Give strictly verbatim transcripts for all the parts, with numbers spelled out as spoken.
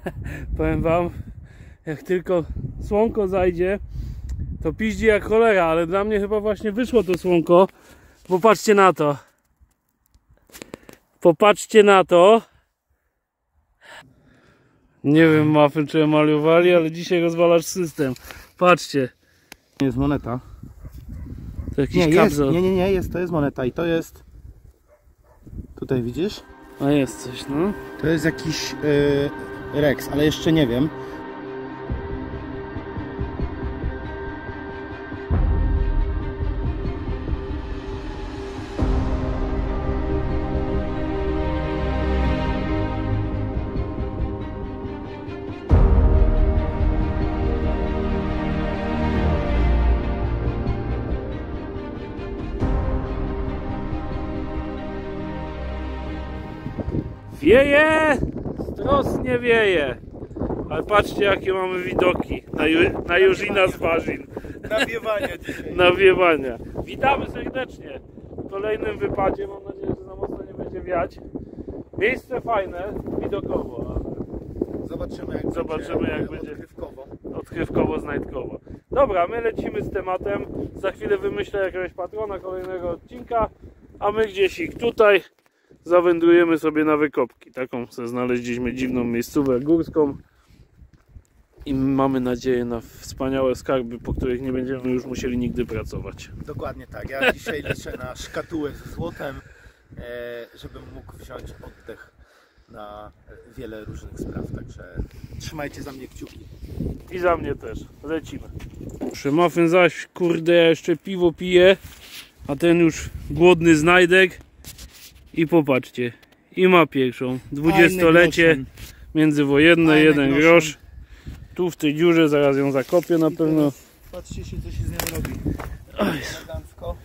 Powiem wam, jak tylko słonko zajdzie, to piździ jak cholera, ale dla mnie chyba właśnie wyszło to słonko. Popatrzcie na to. Popatrzcie na to. Nie wiem, Muffin, czy malowali, ale dzisiaj rozwalasz system. Patrzcie. Nie jest moneta. To jakiś nie, jest, kapsel. nie, nie, nie, jest, to jest moneta i to jest... Tutaj widzisz? A jest coś, no. To jest jakiś yy, Rex, ale jeszcze nie wiem. Wieje! Strosnie wieje. Ale patrzcie, jakie mamy widoki na, Ju na Jużina z Warzin. Nawiewania dzisiaj. Nawiewania. Witamy serdecznie w kolejnym wypadzie. Mam nadzieję, że za mocno nie będzie wiać. Miejsce fajne, widokowo. Zobaczymy jak Zobaczymy, będzie, jak będzie odkrywkowo. Odkrywkowo, znajdkowo. Dobra, my lecimy z tematem. Za chwilę wymyślę jakiegoś patrona kolejnego odcinka. A my gdzieś ich tutaj zawędrujemy sobie na wykopki. Taką sobie znaleźliśmy dziwną miejscówkę górską i mamy nadzieję na wspaniałe skarby, po których nie będziemy już musieli nigdy pracować. Dokładnie tak. Ja dzisiaj liczę na szkatułę ze złotem, żebym mógł wziąć oddech na wiele różnych spraw. Także trzymajcie za mnie kciuki. I za mnie też. Lecimy. Muffin zaś, kurde, jeszcze piwo pije, a ten już głodny znajdek. I popatrzcie, i ma pierwszą dwudziestolecie międzywojenne, Fajny jeden groszem. grosz. Tu w tej dziurze zaraz ją zakopię na pewno. Patrzcie się, co się z nią robi. Elegancko.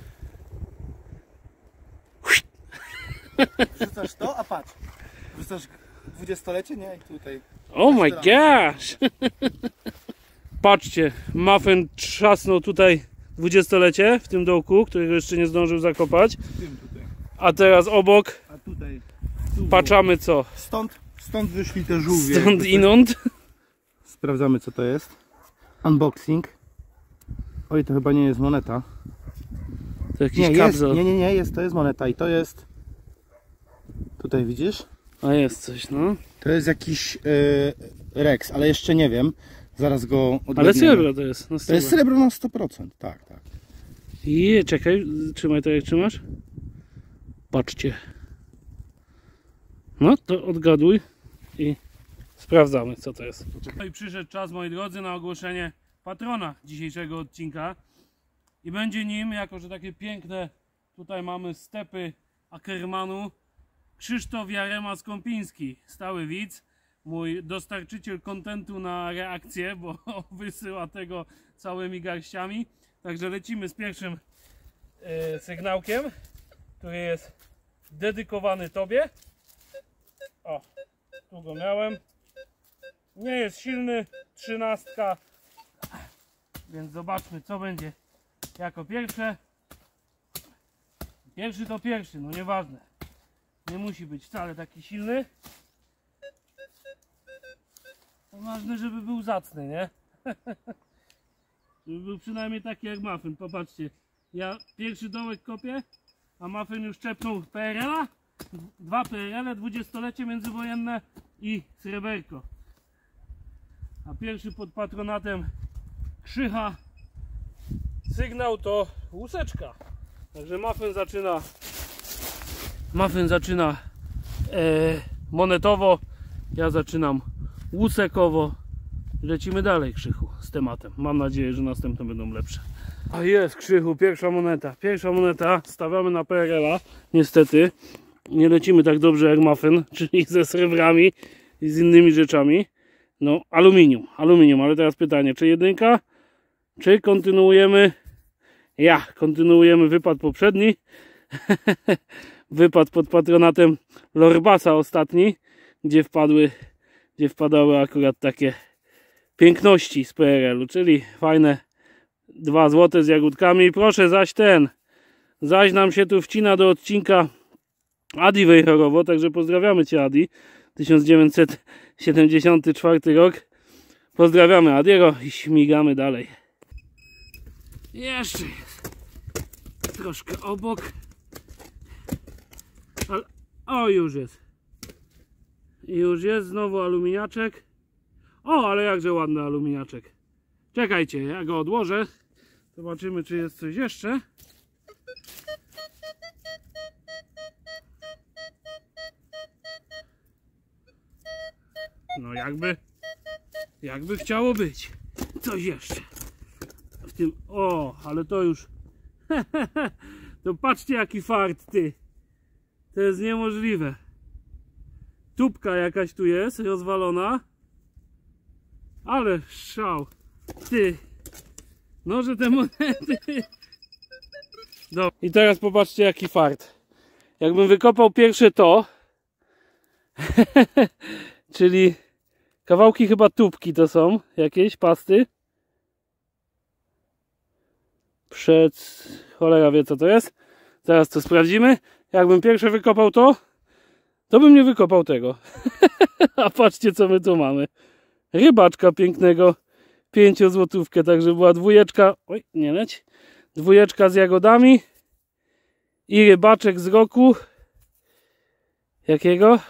Wrzucasz to, a patrz. Wrzucasz dwudziestolecie, nie? I tutaj. Oh my gosh! Patrzcie, Muffin trzasnął tutaj dwudziestolecie w tym dołku, którego jeszcze nie zdążył zakopać. Tym tutaj. A teraz obok A tutaj. patrzamy co? Stąd, stąd wyszli te żółwie. Stąd inąd. Sprawdzamy, co to jest. Unboxing. Oj, to chyba nie jest moneta. To jakiś Nie, jest, kapsel. nie, nie, nie, jest, to jest moneta i to jest... Tutaj widzisz? A jest coś, no. To jest jakiś yy, Rex, ale jeszcze nie wiem. Zaraz go odgadniemy. Ale srebro to jest. No To jest srebro na sto procent, tak, tak. I czekaj, trzymaj to jak trzymasz. Patrzcie. No to odgaduj i sprawdzamy, co to jest. No i przyszedł czas, moi drodzy, na ogłoszenie patrona dzisiejszego odcinka. I będzie nim, jako że takie piękne tutaj mamy stepy Ackermanu, Krzysztof Jarema-Skąpiński, stały widz, mój dostarczyciel kontentu na reakcję, bo wysyła tego całymi garściami. Także lecimy z pierwszym yy, sygnałkiem, który jest dedykowany Tobie. O, tu go miałem. Nie jest silny, trzynastka, więc zobaczmy, co będzie jako pierwsze. Pierwszy to pierwszy, no nieważne. Nie musi być wcale taki silny. To ważne, żeby był zacny, nie? Żeby był przynajmniej taki jak Muffin. Popatrzcie, ja pierwszy dołek kopię, a Muffin już czepnął P R L a. Dwa P R L e, dwudziestolecie międzywojenne i sreberko. A pierwszy pod patronatem Krzycha sygnał to łuseczka. Także Muffin zaczyna Muffin zaczyna e, monetowo, ja zaczynam łusekowo. Lecimy dalej, Krzychu, z tematem. Mam nadzieję, że następne będą lepsze. A jest, Krzychu, pierwsza moneta. Pierwsza moneta, stawiamy na P R L a. Niestety nie lecimy tak dobrze jak Muffin, czyli ze srebrami i z innymi rzeczami. No, aluminium, aluminium, ale teraz pytanie, czy jedynka, czy kontynuujemy? Ja, kontynuujemy wypad poprzedni. Wypad pod patronatem Lorbasa ostatni, gdzie wpadły, gdzie wpadały akurat takie piękności z P R L u, czyli fajne dwa złote z jagódkami. Proszę, zaś ten, zaś nam się tu wcina do odcinka Adi Wejherowo, także pozdrawiamy Cię, Adi. tysiąc dziewięćset siedemdziesiąty czwarty rok. Pozdrawiamy Adiego i śmigamy dalej. Jeszcze jest troszkę obok. Ale, o, już jest. Już jest znowu aluminiaczek. O, ale jakże ładny aluminiaczek. Czekajcie, ja go odłożę. Zobaczymy, czy jest coś jeszcze. No jakby, jakby chciało być. Coś jeszcze. W tym, o, ale to już. To patrzcie jaki fart, ty. To jest niemożliwe. Tubka jakaś tu jest, rozwalona. Ale szał. Ty. No, że te monety. Dobra. I teraz popatrzcie jaki fart. Jakbym wykopał pierwsze to. Czyli kawałki chyba tubki to są. Jakieś pasty. Przed... Cholera wie co to jest. Zaraz to sprawdzimy. Jakbym pierwsze wykopał to, to bym nie wykopał tego. A patrzcie co my tu mamy. Rybaczka pięknego. Pięciozłotówkę, także była dwójeczka. Oj, nie leć. Dwójeczka z jagodami. I rybaczek z roku. Jakiego?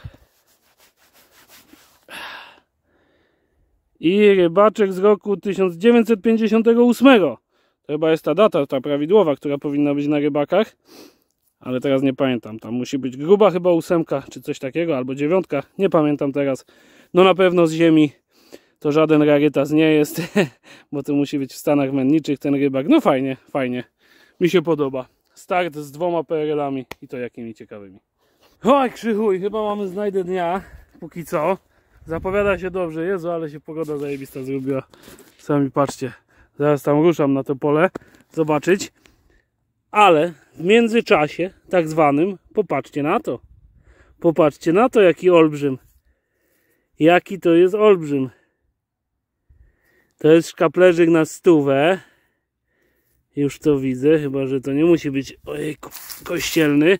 I rybaczek z roku tysiąc dziewięćset pięćdziesiątego ósmego. To chyba jest ta data, ta prawidłowa, która powinna być na rybakach. Ale teraz nie pamiętam. Tam musi być gruba chyba ósemka, czy coś takiego, albo dziewiątka. Nie pamiętam teraz. No na pewno z ziemi. To żaden rarytas nie jest, bo to musi być w Stanach Menniczych ten rybak. No fajnie, fajnie. Mi się podoba. Start z dwoma P R L-ami i to jakimi ciekawymi. Oj, krzychuj, chyba mamy znajdę dnia, póki co. Zapowiada się dobrze, Jezu, ale się pogoda zajebista zrobiła. Sami patrzcie, zaraz tam ruszam na to pole, zobaczyć. Ale w międzyczasie, tak zwanym, popatrzcie na to. Popatrzcie na to, jaki olbrzym. Jaki to jest olbrzym. To jest szkaplerzyk na stówę. Już to widzę, chyba że to nie musi być ojejku, kościelny.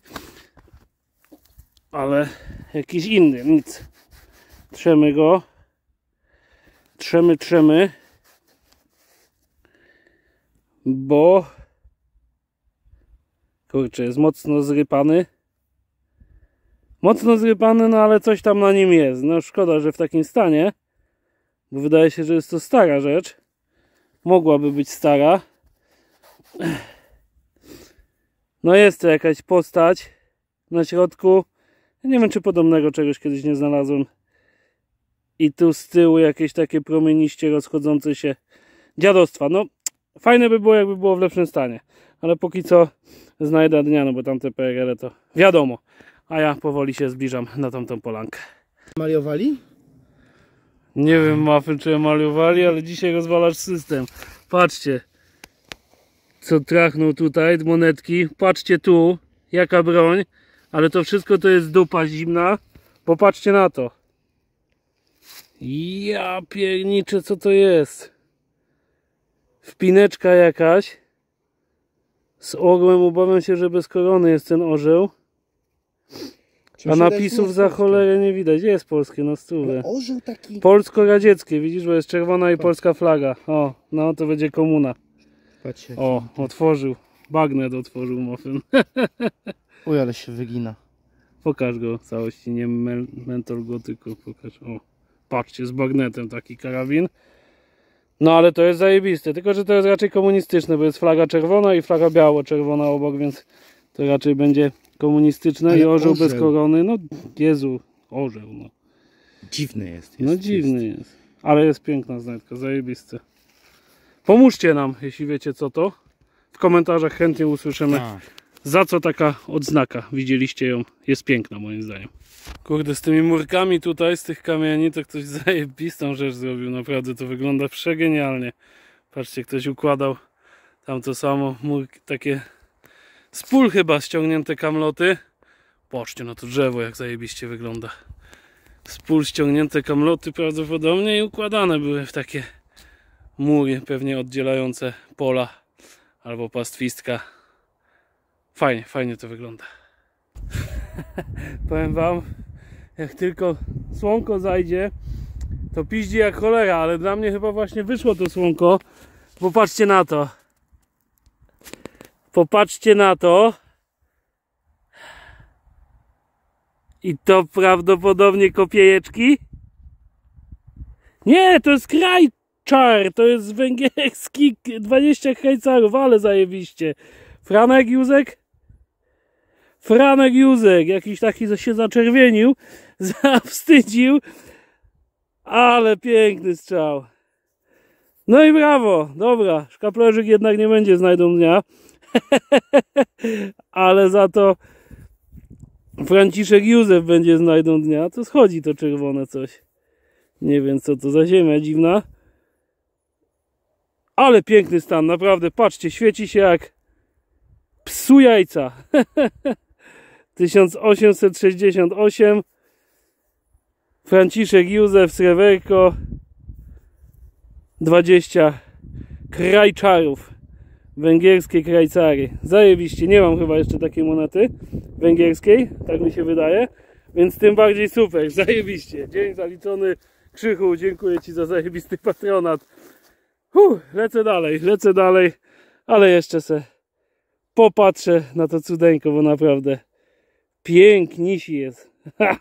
Ale jakiś inny, nic. Trzemy go. Trzemy, trzemy. Bo kurczę, jest mocno zrypany. Mocno zrypany, no ale coś tam na nim jest. No szkoda, że w takim stanie. Bo wydaje się, że jest to stara rzecz. Mogłaby być stara. No jest to jakaś postać na środku. Ja nie wiem, czy podobnego czegoś kiedyś nie znalazłem. I tu z tyłu jakieś takie promieniście rozchodzące się dziadostwa. No fajne by było, jakby było w lepszym stanie. Ale póki co znajdę dnia, no bo tamte P R L to wiadomo. A ja powoli się zbliżam na tamtą polankę. Maliowali? Nie wiem, Muffin, czy maliowali, ale dzisiaj rozwalasz system. Patrzcie, co trachnął tutaj, monetki. Patrzcie tu, jaka broń. Ale to wszystko to jest dupa zimna. Popatrzcie na to. Ja pierniczę, co to jest. Wpineczka jakaś. Z orłem, obawiam się, że bez korony jest ten orzeł. A napisów za cholerę nie widać. Gdzie jest polskie? No stówę. Orzeł taki. Polsko-radzieckie, widzisz, bo jest czerwona i polska flaga. O, no to będzie komuna. Patrzcie. O, otworzył. Bagnet otworzył Muffin. Uj, ale się wygina. Pokaż go w całości, nie mentol go, tylko pokaż. O, patrzcie, z bagnetem taki karabin. No ale to jest zajebiste, tylko że to jest raczej komunistyczne, bo jest flaga czerwona i flaga biało-czerwona obok, więc to raczej będzie komunistyczne. Ale i orzeł, orzeł bez korony. No Jezu, orzeł, no. Dziwny jest. jest no dziwny jest. jest. Ale jest piękna znajdka, zajebiste. Pomóżcie nam, jeśli wiecie co to. W komentarzach chętnie usłyszymy, tak, za co taka odznaka. Widzieliście ją, jest piękna moim zdaniem. Kurde, z tymi murkami tutaj, z tych kamieni, to ktoś zajebistą rzecz zrobił. Naprawdę to wygląda przegenialnie. Patrzcie, ktoś układał tam to samo, murki, takie z pól chyba ściągnięte kamloty. Patrzcie na to drzewo, jak zajebiście wygląda. Z pól ściągnięte kamloty prawdopodobnie i układane były w takie mury, pewnie oddzielające pola albo pastwistka. Fajnie, fajnie to wygląda. Powiem wam, Jak tylko słonko zajdzie, to piździ jak cholera, ale dla mnie chyba właśnie wyszło to słonko. Popatrzcie na to. Popatrzcie na to. I to prawdopodobnie kopiejeczki? Nie, to jest krajczar, to jest węgierski dwadzieścia krajcarów, ale zajebiście. Franek Józek? Franek Józek, jakiś taki, co się zaczerwienił, zawstydził, ale piękny strzał. No i brawo, dobra, szkaplerzyk jednak nie będzie znajdą dnia, ale za to Franciszek Józef będzie znajdą dnia. To schodzi to czerwone coś. Nie wiem co to za ziemia dziwna. Ale piękny stan, naprawdę, patrzcie, świeci się jak psu jajca. tysiąc osiemset sześćdziesiąt osiem. Franciszek Józef sreberko. dwadzieścia krajczarów. Węgierskie krajcary. Zajebiście, nie mam chyba jeszcze takiej monety węgierskiej, tak mi się wydaje, więc tym bardziej super, zajebiście. Dzień zaliczony. Krzychu, dziękuję Ci za zajebisty patronat. Huh, lecę dalej, lecę dalej, ale jeszcze se popatrzę na to cudeńko, bo naprawdę pięknisi jest.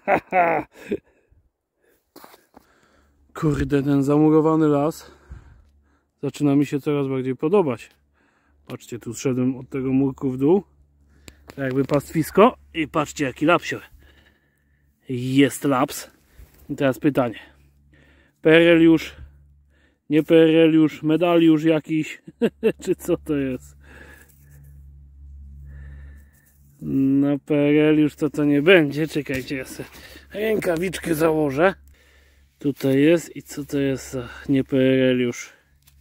Kurde, ten zamurowany las zaczyna mi się coraz bardziej podobać. Patrzcie, tu zszedłem od tego murku w dół, tak jakby pastwisko, i patrzcie jaki lapsior. Jest laps. I teraz pytanie. Pereliusz, nie pereliusz, medaliusz jakiś, czy co to jest? No pereliusz to to nie będzie, czekajcie, ja sobie rękawiczkę założę. Tutaj jest i co to jest za nie pereliusz?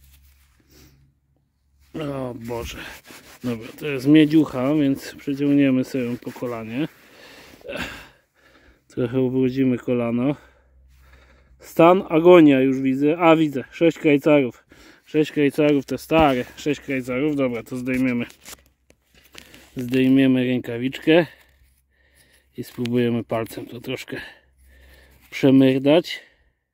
O Boże. Dobra, to jest miedziucha, więc przeciągniemy sobie ją po kolanie. Trochę ubrudzimy kolano. Stan agonia już widzę. A widzę, sześć krajcarów. sześć krajcarów to stare. sześć krajcarów, dobra, to zdejmiemy. Zdejmiemy rękawiczkę i spróbujemy palcem to troszkę przemyrdać.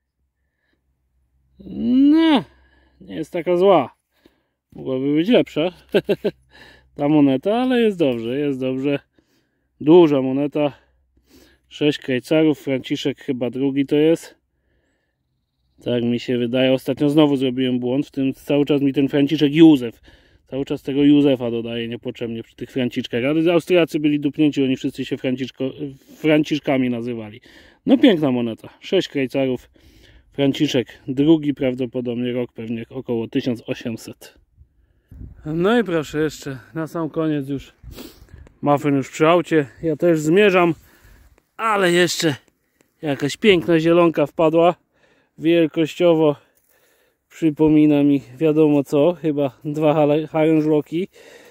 No, nie jest taka zła. Mogłaby być lepsza ta moneta, ale jest dobrze, jest dobrze. Duża moneta. sześć krajcarów, Franciszek chyba drugi to jest. Tak mi się wydaje. Ostatnio znowu zrobiłem błąd, w tym cały czas mi ten Franciszek Józef. Cały czas tego Józefa dodaję niepotrzebnie przy tych Franciszkach. Ale Austriacy byli dupnięci, oni wszyscy się Franciszko, Franciszkami nazywali. No piękna moneta. sześć krajcarów. Franciszek drugi prawdopodobnie, rok pewnie około tysiąc osiemset. No i proszę, jeszcze na sam koniec już Muffin już przy aucie. Ja też zmierzam, ale jeszcze jakaś piękna zielonka wpadła. Wielkościowo przypomina mi wiadomo co, chyba dwa harężloki.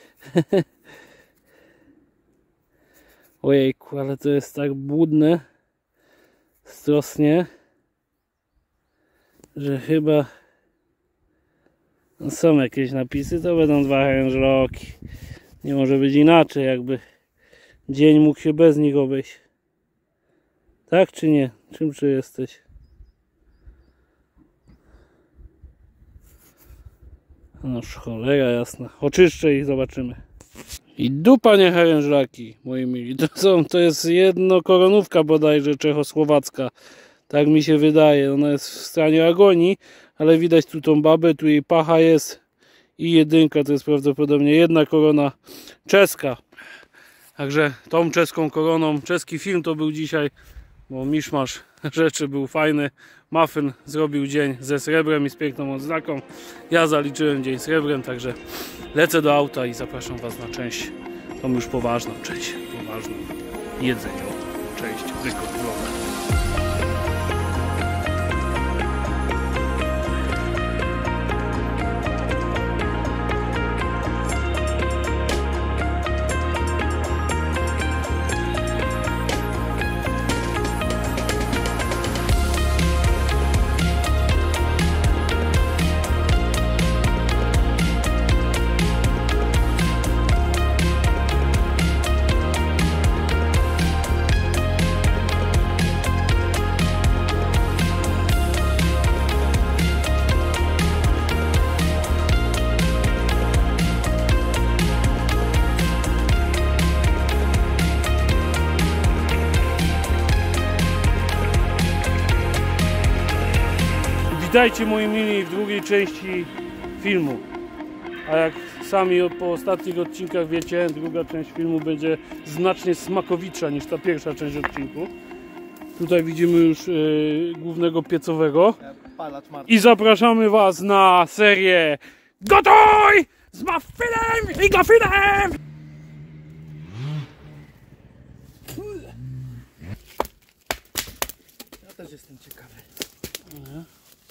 Ojejku, ale to jest tak błudne, strosnie, że chyba są jakieś napisy, to będą dwa harężloki. Nie może być inaczej, jakby dzień mógł się bez nich obejść. Tak czy nie? Czym czy jesteś? Noż cholera jasna. Oczyszczę ich, zobaczymy. I dupa nie harężlaki, moi mili. To są, to jest jedno koronówka bodajże czechosłowacka. Tak mi się wydaje. Ona jest w stanie agonii, ale widać tu tą babę, tu jej pacha jest i jedynka to jest prawdopodobnie jedna korona czeska. Także tą czeską koroną, czeski film to był dzisiaj, bo miszmasz rzeczy był fajny. Muffin zrobił dzień ze srebrem i z piękną odznaką. Ja zaliczyłem dzień srebrem, także lecę do auta i zapraszam Was na część, tą już poważną część, poważną jedzeniową część tego vloga. Witajcie moi mili w drugiej części filmu. A jak sami po ostatnich odcinkach wiecie, druga część filmu będzie znacznie smakowitsza niż ta pierwsza część odcinku. Tutaj widzimy już yy, głównego piecowego. I zapraszamy Was na serię Gotuj z Muffinem i Goffinem! Ja też jestem ciekawy. Mhm.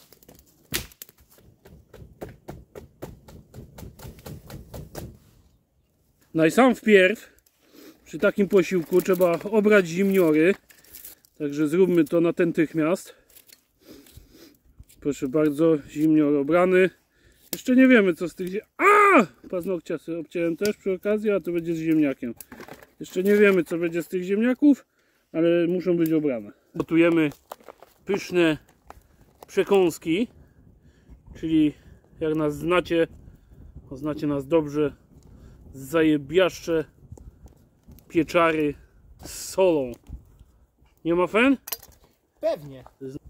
No i sam wpierw przy takim posiłku trzeba obrać zimniory. Także zróbmy to natychmiast. Proszę bardzo, zimnior obrany. Jeszcze nie wiemy co z tych... A! Paznokcia sobie obciąłem też przy okazji, a to będzie z ziemniakiem. Jeszcze nie wiemy co będzie z tych ziemniaków, ale muszą być obrane. Gotujemy pyszne przekąski, czyli jak nas znacie, znacie nas dobrze, zajebiaszcze pieczary z solą. Nie ma fen? Pewnie.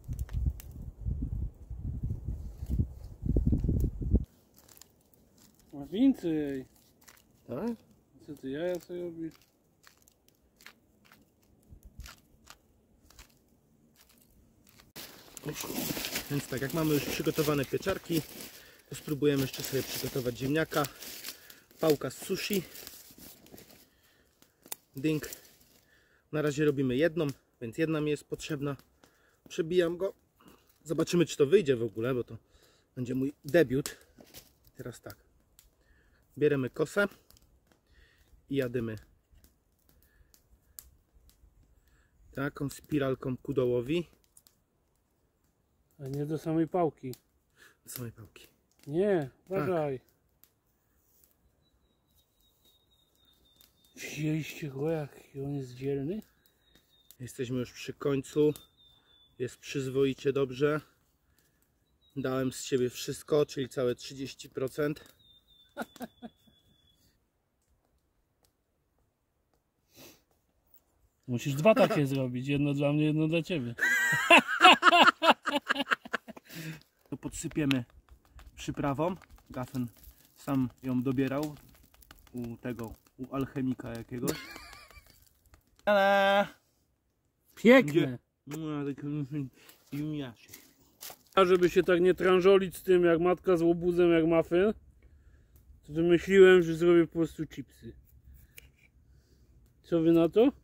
A więcej. Tak? Co ty jaja sobie robisz? Więc tak, jak mamy już przygotowane pieczarki, to spróbujemy jeszcze sobie przygotować ziemniaka. Pałka z sushi. Ding. Na razie robimy jedną, więc jedna mi jest potrzebna. Przebijam go. Zobaczymy czy to wyjdzie w ogóle, bo to będzie mój debiut. Teraz tak. Bierzemy kosę i jadymy taką spiralką ku dołowi. A nie do samej pałki. Do samej pałki. Nie, uważaj. Tak. Wzięliście go jaki on jest dzielny? Jesteśmy już przy końcu. Jest przyzwoicie dobrze. Dałem z siebie wszystko, czyli całe trzydzieści procent. Musisz dwa takie zrobić. Jedno dla mnie, jedno dla ciebie. To podsypiemy przyprawą. Gaffen sam ją dobierał u tego, u alchemika jakiegoś. Ale Piękne. A żeby się tak nie tranżolić z tym jak matka z łobuzem jak muffin, to wymyśliłem, że zrobię po prostu chipsy. Co wy na to?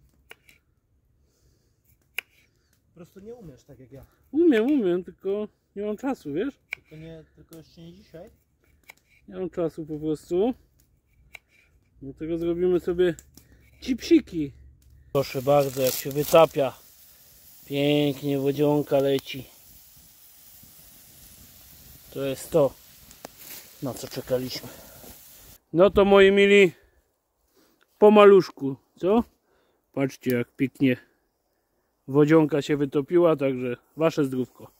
Po prostu nie umiesz tak jak ja. Umiem, umiem, tylko nie mam czasu, wiesz? Tylko, nie, tylko jeszcze nie dzisiaj. Nie mam czasu po prostu. Dlatego zrobimy sobie chipsiki. Proszę bardzo, jak się wytapia. Pięknie wodzionka leci. To jest to, na co czekaliśmy. No to moi mili, po maluszku, co? Patrzcie jak pięknie wodzionka się wytopiła, także wasze zdrówko.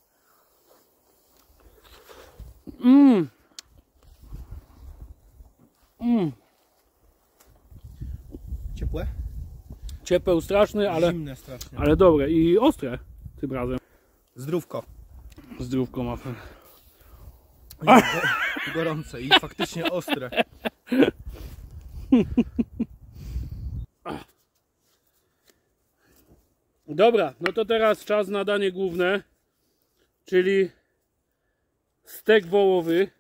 Mmm. Mmm. Ciepłe? Ciepeł straszny, ale, Zimne strasznie. ale dobre i ostre tym razem. Zdrówko. Zdrówko ma. Go, gorące i faktycznie ostre. Dobra, no to teraz czas na danie główne, czyli stek wołowy.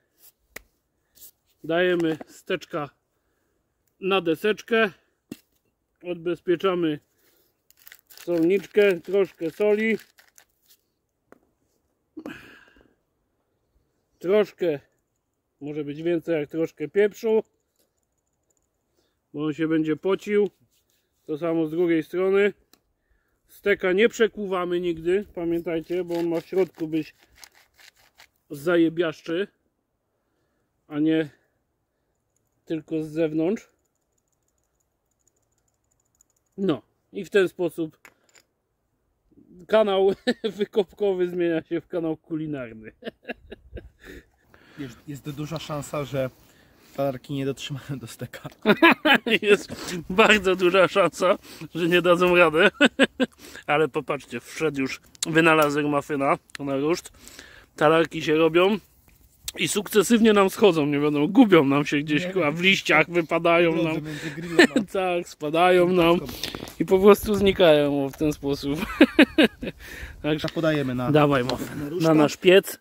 Dajemy steczka na deseczkę. Odbezpieczamy solniczkę, troszkę soli. Troszkę, może być więcej jak troszkę pieprzu, bo on się będzie pocił. To samo z drugiej strony. Steka nie przekuwamy nigdy, pamiętajcie, bo on ma w środku być zajebiaszczy, a nie tylko z zewnątrz. No i w ten sposób kanał wykopkowy zmienia się w kanał kulinarny. Jest, jest duża szansa, że palarki nie dotrzymają do steka. Jest bardzo duża szansa, że nie dadzą radę. Ale popatrzcie, wszedł już wynalazek muffina na ruszt. talarki się robią i sukcesywnie nam schodzą, nie wiadomo, gubią nam się gdzieś, a w liściach wypadają nam, tak, spadają nam i po prostu znikają o, w ten sposób. Także podajemy na, dawaj muffin na nasz piec.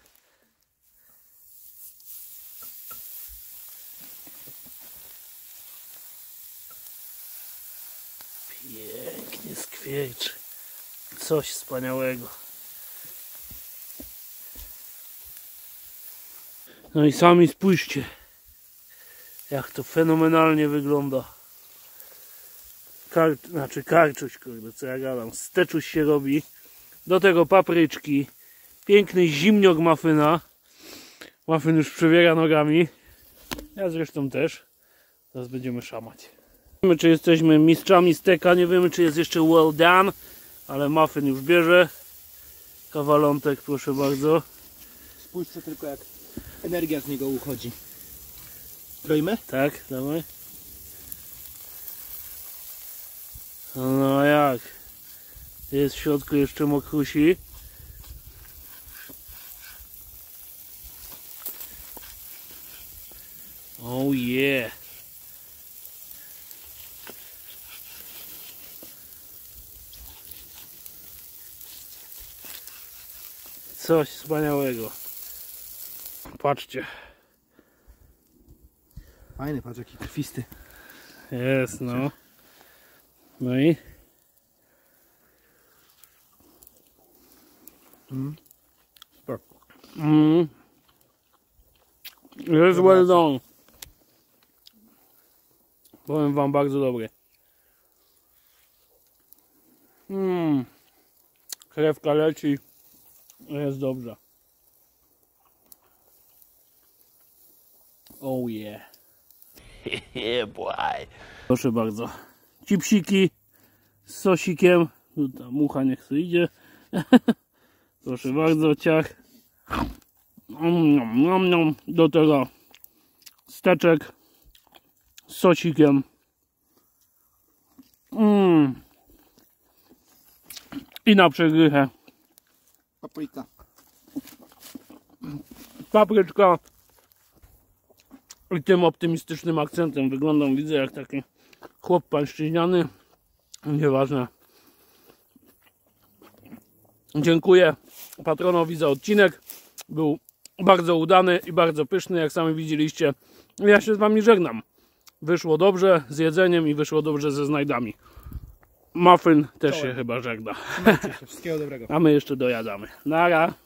Pięknie skwierczy. Coś wspaniałego. No i sami spójrzcie, jak to fenomenalnie wygląda. Kar, znaczy karczuś, kurde, co ja gadam. Steczuś się robi. Do tego papryczki. Piękny zimniok mufyna. Muffin już przebiega nogami. Ja zresztą też. Teraz będziemy szamać. Nie wiemy, czy jesteśmy mistrzami steka. Nie wiemy, czy jest jeszcze well done. Ale muffin już bierze. Kawalątek, proszę bardzo. Spójrzcie tylko, jak energia z niego uchodzi. Kroimy? Tak, dawaj. No jak? Jest w środku jeszcze mokrusi. Oh yeah. Coś wspaniałego. Patrzcie. Fajny, patrz jaki krwisty. Jest, no. No i? Mm. Super. Mm. Jest well done. Powiem wam, bardzo dobry. Mm. Krewka leci. Jest dobrze. Oh yeah. Yeah boy. Proszę bardzo. Chipsiki z sosikiem. Tu ta mucha niech sobie idzie. Proszę bardzo, ciach. Do tego steczek z sosikiem. Mm. I na przegrychę. Papryka. Papryczka. I tym optymistycznym akcentem wyglądam, widzę jak taki chłop pańszczyźniany. Nieważne. Dziękuję patronowi za odcinek. Był bardzo udany i bardzo pyszny, jak sami widzieliście. Ja się z wami żegnam. Wyszło dobrze z jedzeniem i wyszło dobrze ze znajdami. Muffin też się chyba żegna. Wszystkiego dobrego. A my jeszcze dojadamy. Nara.